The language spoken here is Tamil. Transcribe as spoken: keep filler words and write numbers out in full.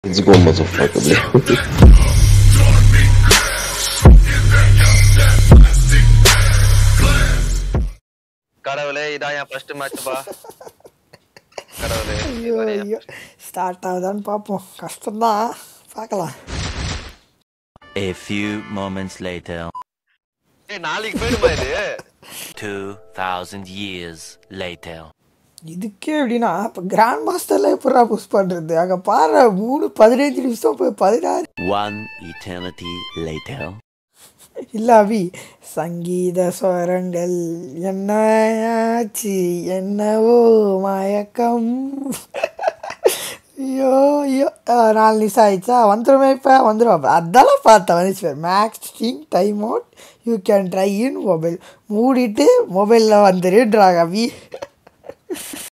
Let's go, motherfucker. கடவுளே இதான் என் ஃபர்ஸ்ட் மேட்ச் பா. கடவுளே ஐயோ ஐயோ ஸ்டார்ட் ஆகுதான்னு பார்ப்போம். கஷ்டம்தான், பார்க்கலாம். A few moments later. ஏய் நாளைக்கு போய்டுமா இது? two thousand years later. இதுக்கே எப்படின்னா இப்போ கிராண்ட் மாஸ்டர்லாம் எப்படா புஷ் பண்ணுறது? அங்கே பாரு மூணு பதினஞ்சு நிமிஷம் போய் பதினாறு. One eternity later. இல்லை அபி, சங்கீத ஸ்வரங்கள் என்னாச்சு என்னவோ மயக்கம். ஐயோ ஐயோ நாலு நிமிஷம் ஆயிடுச்சா? வந்துடுமே இப்போ வந்துடும். அதெல்லாம் பார்த்தேன் வந்துச்சு. Maxing time out you can try in mobile. மூடிட்டு மொபைலில் வந்துடுன்றாங்க அபி.